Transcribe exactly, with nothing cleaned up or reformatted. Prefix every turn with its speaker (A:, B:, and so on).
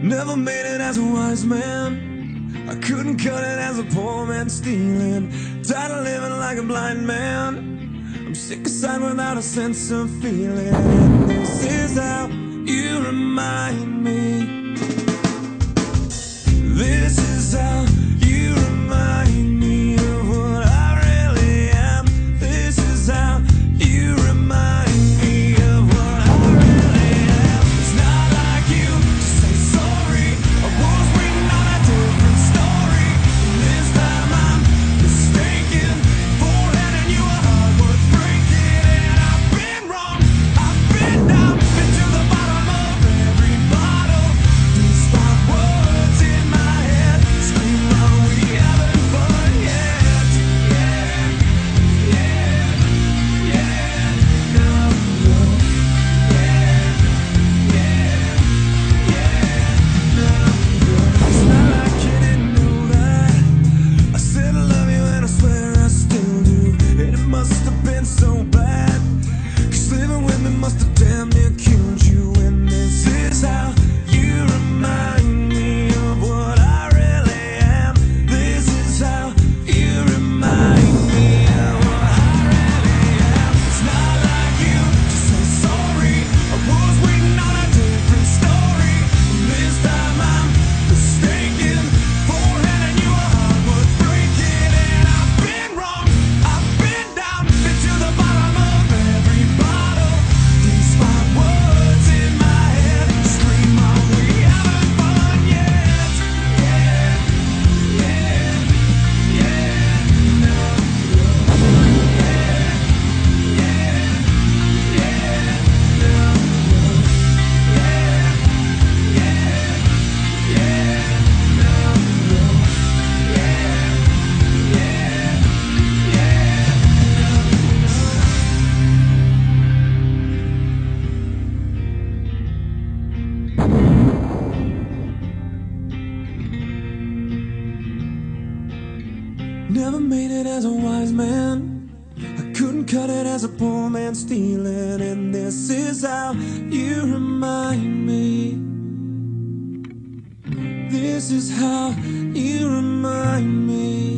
A: Never made it as a wise man. I couldn't cut it as a poor man stealing. Tired of living like a blind man. I'm sick aside without a sense of feeling. And this is how you remind me. This is how you remind me of what I really am. This is how you remind me of what I really am. It's not like you to say sorry. I was waiting on a different story. And this time I'm mistaken for handing you a heart worth breaking. And I've been wrong, I've been down, been to the bottom of every bottle. These five words in my head scream, are we having fun yet? Yeah, yeah, yeah, no, no. Yeah, yeah, yeah, no, no. It's not like you didn't know that I said I love you and I swear I still do. And it must have been so bad, 'cause living with me must have damn near killed you. And this is how you remind me of what I really am. This is how you remind me of what I really am. It's not like you to say sorry. I was waiting on a different story. And this time I'm mistaken for handing you a heart worth breaking. And I've been wrong, I've been down, been to the bottom of every bottle. These five words in my head scream, are we having fun yet? Yeah, yeah, yeah, no, no. Yeah, yeah, yeah, no, no. Yeah, yeah, yeah, no, no. Yeah, yeah, yeah, Never made it as a wise man. I couldn't cut it as a poor man stealing. And this is how you remind me. This is how you remind me.